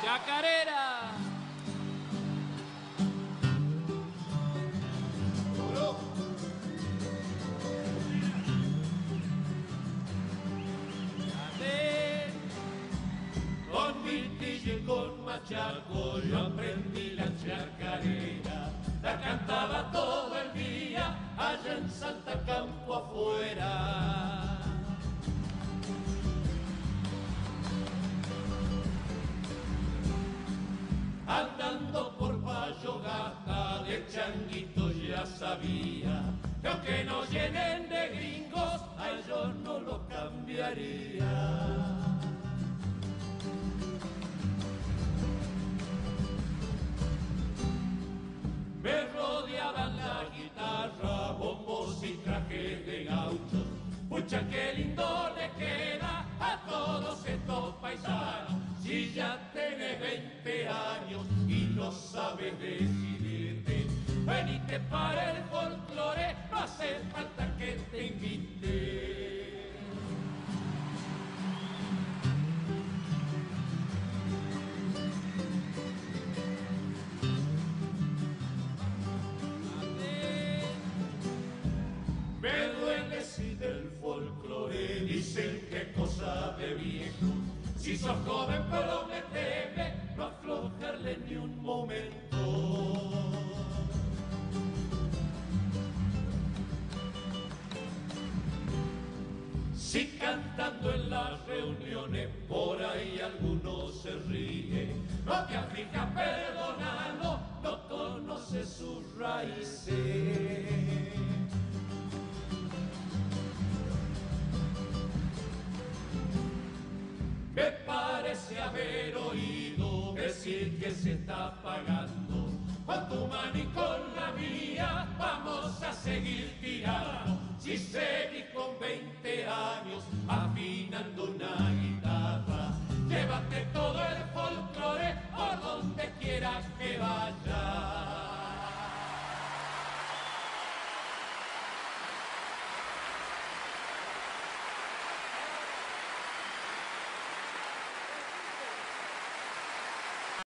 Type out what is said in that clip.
¡Chacarera! Con Vitillo y con Machaco yo aprendí la chacarera, la cantaba todo el día allá en Salta campo afuera. Andando por Payogata de changuito ya sabía que aunque nos llenen de gringos, a ellos no lo cambiaría. Me rodeaban la guitarra, bombos y trajes de gauchos. Pucha, qué lindo le queda a todos estos paisanos. Si ya tenés 20 años y no sabes decidirte, venite para el folclore, no hace falta que te invite. Me duele si del folclore dicen que cosa de viejo. Si sos joven prometeme no aflojarle ni un momento. Si cantando en las reuniones por ahí alguno se ríe, no te aflijas, perdonalo, no conoce sus raíces. Me parece haber oído decir que se está pagando. Con tu mano y con la mía vamos a seguir tirando. Si seguís con 20 años afinando una